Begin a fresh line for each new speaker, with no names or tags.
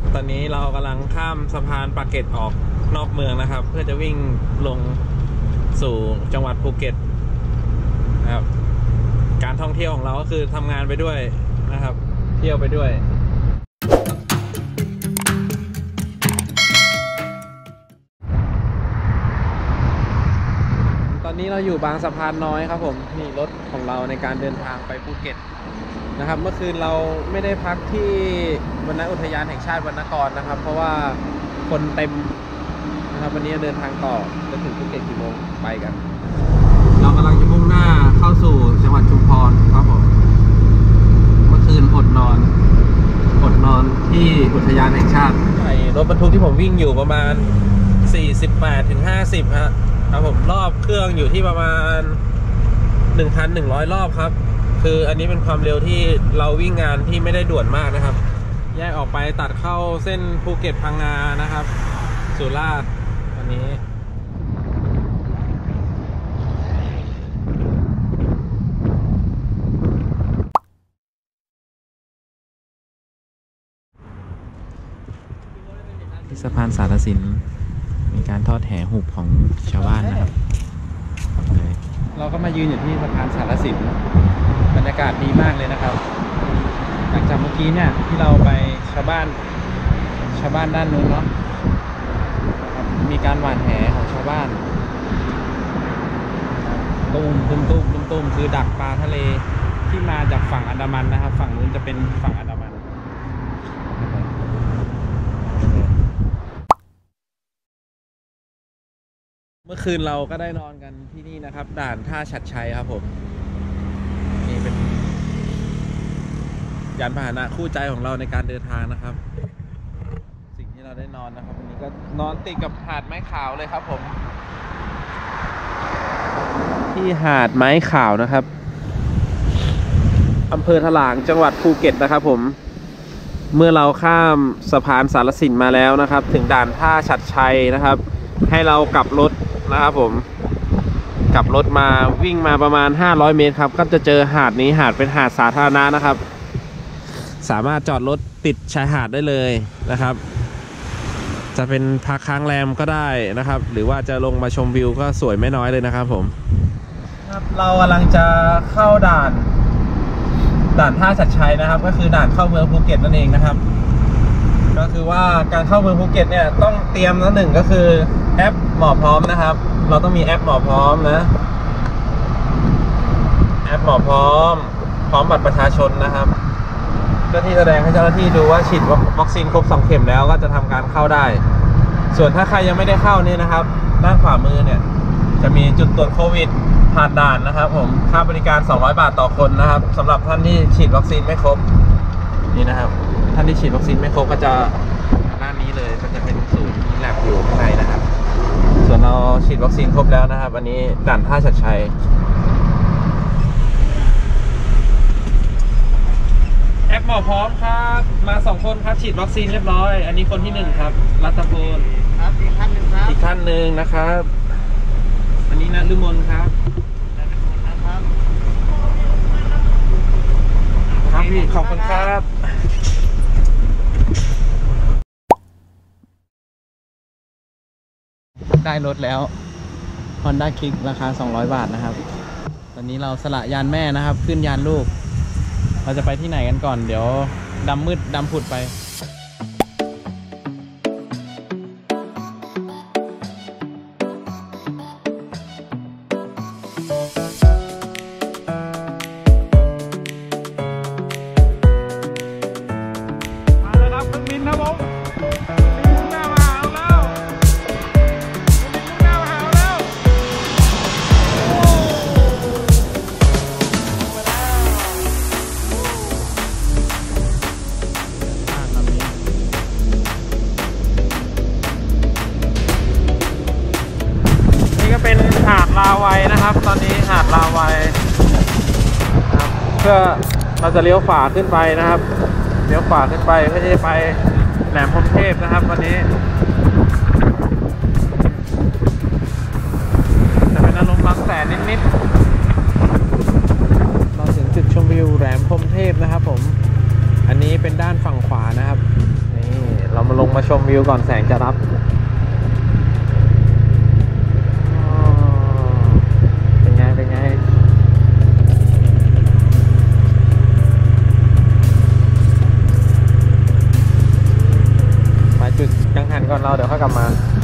ตอนนี้เรากำลังข้ามสะพานปากเกร็ดออกนอกเมืองนะครับเพื่อจะวิ่งลงสู่จังหวัดภูเก็ตนะครับการท่องเที่ยวของเราก็คือทำงานไปด้วยนะครับเที่ยวไปด้วยตอนนี้เราอยู่บางสะพานน้อยครับผมนี่รถของเราในการเดินทางไปภูเก็ตนะครับเมื่อคืนเราไม่ได้พักที่วรรณอุทยานแห่งชาติวรรณกรนะครับเพราะว่าคนเต็มนะครับวันนี้เดินทางต่อจะถึงภูเก็ตกี่โมงไปกันเรากำลังจะมุ่งหน้าเข้าสู่จังหวัดชุมพรครับผมเมื่อคืนอดนอนที่อุทยานแห่งชาติรถบรรทุกที่ผมวิ่งอยู่ประมาณ 48-50 ครับผมรอบเครื่องอยู่ที่ประมาณ 1,100 รอบครับคืออันนี้เป็นความเร็วที่เราวิ่งงานที่ไม่ได้ด่วนมากนะครับแยกออกไปตัดเข้าเส้นภูเก็ตพังงานะครับสุราษฎร์อันนี้ที่สะพานสารสินมีการทอดแห่หุบของชาวบ้านนะครับเราก็มายืนอยู่ที่สะพานสารสินบรรยากาศดีมากเลยนะครับหลังจากเมื่อกี้เนี่ยที่เราไปชาวบ้านด้านนู้นเนาะมีการหว่านแหของชาวบ้านตุ้มคือดักปลาทะเลที่มาจากฝั่งอันดามันนะครับฝั่งนู้นจะเป็นฝั่งอันดามันเมื่อคืนเราก็ได้นอนกันที่นี่นะครับด่านท่าฉัตรชัยครับผมนี่เป็นยานพาหนะคู่ใจของเราในการเดินทางนะครับสิ่งที่เราได้นอนนะครับวันนี้ก็นอนติดกับหาดไม้ขาวเลยครับผมที่หาดไม้ขาวนะครับอำเภอถลางจังหวัดภูเก็ตนะครับผมเมื่อเราข้ามสะพานสารสินมาแล้วนะครับถึงด่านท่าฉัตรชัยนะครับให้เรากลับรถนะครับผมกลับรถมาวิ่งมาประมาณ500 เมตรครับก็จะเจอหาดนี้หาดเป็นหาดสาธารณะนะครับสามารถจอดรถติดชายหาดได้เลยนะครับจะเป็นพักค้างแรมก็ได้นะครับหรือว่าจะลงมาชมวิวก็สวยไม่น้อยเลยนะครับผมครับเรากำลังจะเข้าด่านท่าฉัตรชัยนะครับก็คือด่านเข้าเมืองภูเก็ตนั่นเองนะครับก็คือว่าการเข้าเมืองภูเก็ตเนี่ยต้องเตรียมหนึ่งก็คือแอปหมอพร้อมนะครับเราต้องมีแอปหมอพร้อมนะแอปหมอพร้อมบัตรประชาชนนะครับเพื่อที่แสดงให้เจ้าหน้าที่ดูว่าฉีดวัคซีนครบ2 เข็มแล้วก็จะทำการเข้าได้ส่วนถ้าใครยังไม่ได้เข้านี่นะครับด้านขวามือเนี่ยจะมีจุดตรวจโควิดผ่านด่านนะครับผมค่าบริการ200 บาทต่อคนนะครับสำหรับท่านที่ฉีดวัคซีนไม่ครบนี่นะครับท่านที่ฉีดวัคซีนไม่ครบก็จะด้านนี้เลยก็จะเป็นศูนย์แลบอยู่ข้างในนะครับส่วนเราฉีดวัคซีนครบแล้วนะครับอันนี้ด่านท่าฉัตรชัยแอปหมอพร้อมครับมา2 คนครับฉีดวัคซีนเรียบร้อยอันนี้คนที่1ครับรัตพลครับอีกท่านหนึ่งครับอีกท่านหนึ่งนะครับอันนี้ณฤมลครับครับพี่ขอบคุณครับได้รถแล้ว Honda Click ราคา200 บาทนะครับตอนนี้เราสละยานแม่นะครับขึ้นยานลูกเราจะไปที่ไหนกันก่อนเดี๋ยวดำมืดดำผุดไปหาดลาวัยนะครับตอนนี้หาดลาวัยนะครับเพื่อเราจะเลี้ยวขวาขึ้นไปนะครับเลี้ยวขวาขึ้นไปเพื่อจะไปแหลมพรหมเทพนะครับวันนี้จะเป็นอารมณ์บางแสนนิดๆเราถึงจุดชมวิวแหลมพรหมเทพนะครับผมอันนี้เป็นด้านฝั่งขวานะครับนี่เรามาชมวิวก่อนแสงจะรับเป็นไงเป็นไงมาจุดกังหันก่อนเราเดี๋ยวค่อยกลับมา